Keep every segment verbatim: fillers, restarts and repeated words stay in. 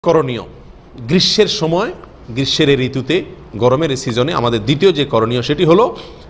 করণীয় গ্রীষ্মের সময় গ্রীষ্মের ঋতুতে গরমের সিজনে আমাদের দ্বিতীয় যে করণীয় সেটি হলো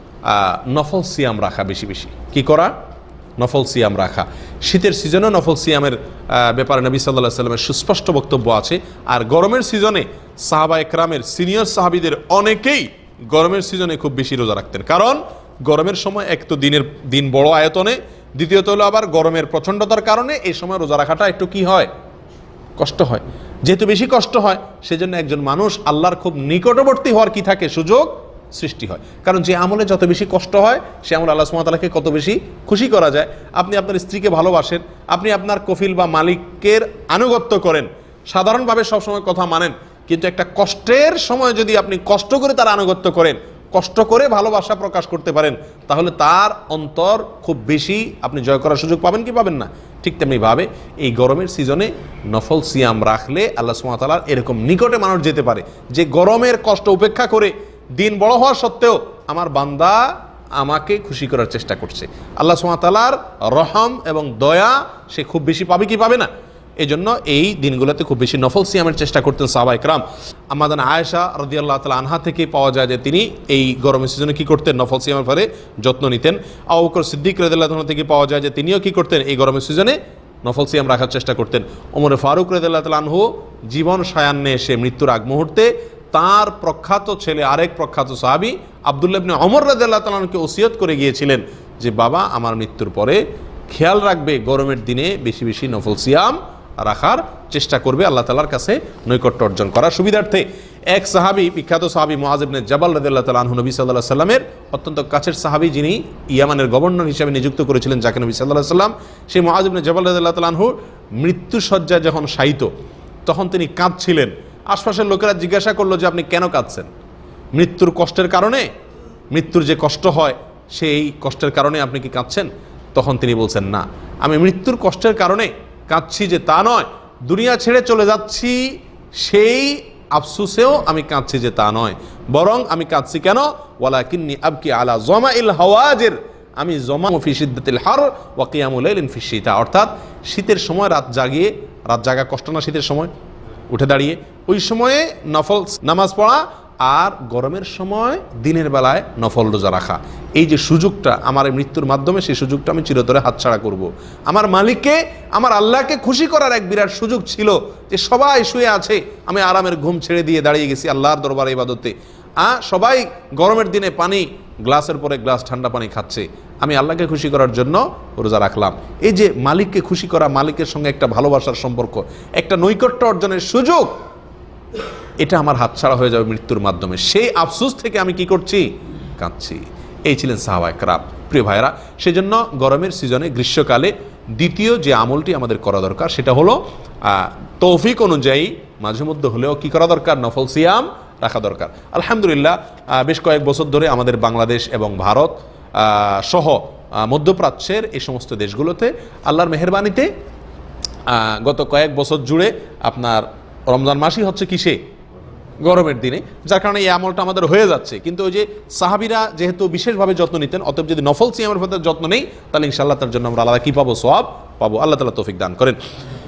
নফল সিয়াম রাখা, বেশি বেশি কি করা, নফল সিয়াম রাখা। শীতের সিজনে নফল সিয়ামের ব্যাপারে নবী সাল্লাল্লাহু আলাইহি ওয়াসাল্লামের সুস্পষ্ট বক্তব্য আছে। আর গরমের সিজনে সাহাবা একরামের সিনিয়র সাহাবীদের অনেকেই গরমের সিজনে খুব বেশি রোজা রাখতেন, কারণ গরমের সময় এক তো দিনের দিন বড় আয়তনে, দ্বিতীয়ত হলো আবার গরমের প্রচণ্ডতার কারণে এই সময় রোজা রাখাটা একটু কি হয়, কষ্ট হয়। যেহেতু বেশি কষ্ট হয় সেজন্য একজন মানুষ আল্লাহর খুব নিকটবর্তী হওয়ার কি থাকে, সুযোগ সৃষ্টি হয়। কারণ যে আমলে যত বেশি কষ্ট হয় সে আমল আল্লাহ সুবহানাহু ওয়া তাআলাকে কত বেশি খুশি করা যায়। আপনি আপনার স্ত্রীকে ভালোবাসেন, আপনি আপনার কফিল বা মালিকের আনুগত্য করেন, সাধারণভাবে সবসময় কথা মানেন, কিন্তু একটা কষ্টের সময় যদি আপনি কষ্ট করে তার আনুগত্য করেন, কষ্ট করে ভালোবাসা প্রকাশ করতে পারেন, তাহলে তার অন্তর খুব বেশি আপনি জয় করার সুযোগ পাবেন কি পাবেন না। ঠিক তেমনিভাবে এই গরমের সিজনে নফল সিয়াম রাখলে আল্লাহ সুবহানাহু ওয়া তাআলার এরকম নিকটে মানুষ যেতে পারে যে গরমের কষ্ট উপেক্ষা করে দিন বড় হওয়া সত্ত্বেও আমার বান্দা আমাকে খুশি করার চেষ্টা করছে। আল্লাহ সুবহানাহু ওয়া তাআলার রহম এবং দয়া সে খুব বেশি পাবে কি পাবে না। এই জন্য এই দিনগুলোতে খুব বেশি নফল সিয়ামের চেষ্টা করতেন সাহাবা ইকরাম। আমাদের আয়েশা রাদিয়াল্লাহু তাআলা আনহা থেকে পাওয়া যায় যে তিনি এই গরমের সিজনে কি করতেন, নফল সিয়ামের ফলে যত্ন নিতেন। আবু বকর সিদ্দিক রাদিয়াল্লাহু তাআলা থেকে পাওয়া যায় যে তিনিও কি করতেন, এই গরমের সিজনে নফল সিয়াম রাখার চেষ্টা করতেন। ওমর ফারুক রাদিয়াল্লাহু তাআলা আনহু জীবন সায়ান্নে এসে মৃত্যুর আগ মুহূর্তে তার প্রখ্যাত ছেলে আরেক প্রখ্যাত সাহাবী আব্দুল্লাহ ইবনে ওমর রাদিয়াল্লাহু তাআলা আনহুকে ওসিয়ত করে গিয়েছিলেন যে বাবা আমার মৃত্যুর পরে খেয়াল রাখবে গরমের দিনে বেশি বেশি নফল সিয়াম রাখার চেষ্টা করবে, আল্লাহ তাআলার কাছে নৈকট্য অর্জন করার সুবিধার্থে। এক সাহাবী, বিখ্যাত সাহাবী মুআয ইবনে জাবাল রাদিয়াল্লাহু তাআলা আনহু নবী সাল্লাল্লাহু আলাইহি সাল্লামের অত্যন্ত কাছের সাহাবী, যিনি ইয়ামানের গভর্নর হিসেবে নিযুক্ত করেছিলেন যাকে নবী সাল্লাল্লাহু আলাইহি সাল্লাম, সেই মুআয ইবনে জাবাল রাদিয়াল্লাহু তাআলা আনহু মৃত্যুশয্যায় যখন শায়িত তখন তিনি কাঁদছিলেন। আশপাশের লোকেরা জিজ্ঞাসা করলো যে আপনি কেন কাঁদছেন, মৃত্যুর কষ্টের কারণে, মৃত্যুর যে কষ্ট হয় সেই কষ্টের কারণে আপনি কি কাঁদছেন? তখন তিনি বলছেন না, আমি মৃত্যুর কষ্টের কারণে কাঁদছি যে তা নয়, দুনিয়া ছেড়ে চলে যাচ্ছি সেই আফসোসেও আমি কাঁদছি যে তা নয়, বরং আমি কাঁদছি কেন, ওয়ালাকিন্নী আবকি আলা জামাইল হাওয়াজির, আমি জমা ফি শিদ্দাতিল হার ওয়া কিয়ামুল লাইলিন ফি শিতা, অর্থাৎ শীতের সময় রাত জাগিয়ে, রাত জাগা কষ্ট না শীতের সময়, উঠে দাঁড়িয়ে ওই সময়ে নফল নামাজ পড়া, আর গরমের সময় দিনের বেলায় নফল রোজা রাখা। এই যে সুযোগটা আমার এই মৃত্যুর মাধ্যমে, সেই সুযোগটা আমি চিরতরে হাতছাড়া করব। আমার মালিককে, আমার আল্লাহকে খুশি করার এক বিরাট সুযোগ ছিল যে সবাই শুয়ে আছে, আমি আরামের ঘুম ছেড়ে দিয়ে দাঁড়িয়ে গেছি আল্লাহর দরবারে ইবাদতে। আ সবাই গরমের দিনে পানি গ্লাসের পরে গ্লাস ঠান্ডা পানি খাচ্ছে, আমি আল্লাহকে খুশি করার জন্য রোজা রাখলাম। এই যে মালিককে খুশি করা, মালিকের সঙ্গে একটা ভালোবাসার সম্পর্ক, একটা নৈকট্য অর্জনের সুযোগ, এটা আমার হাতছাড়া হয়ে যাবে মৃত্যুর মাধ্যমে। সেই আফসোস থেকে আমি কি করছি, কাঁদছি। এই ছিলেন সাহাবা একরাম। প্রিয় ভাইরা, সেজন্য গরমের সিজনে, গ্রীষ্মকালে দ্বিতীয় যে আমলটি আমাদের করা দরকার সেটা হলো তৌফিক অনুযায়ী মাঝে মধ্যে হলেও কি করা দরকার, নফল সিয়াম রাখা দরকার। আলহামদুলিল্লাহ, বেশ কয়েক বছর ধরে আমাদের বাংলাদেশ এবং ভারত সহ মধ্যপ্রাচ্যের এই সমস্ত দেশগুলোতে আল্লাহর মেহেরবানিতে গত কয়েক বছর জুড়ে আপনার রমজান মাসই হচ্ছে কিসে, গরমের দিনে, যার কারণে এই আমলটা আমাদের হয়ে যাচ্ছে। কিন্তু ওই যে সাহাবীরা যেহেতু বিশেষভাবে যত্ন নিতেন, অতএব যদি নফল সিয়ামের প্রতি যত্ন নেই তাহলে ইনশাআল্লাহ তার জন্য আমরা আলাদা কি পাবো, সওয়াব পাবো। আল্লাহ তাআলা তৌফিক দান করেন।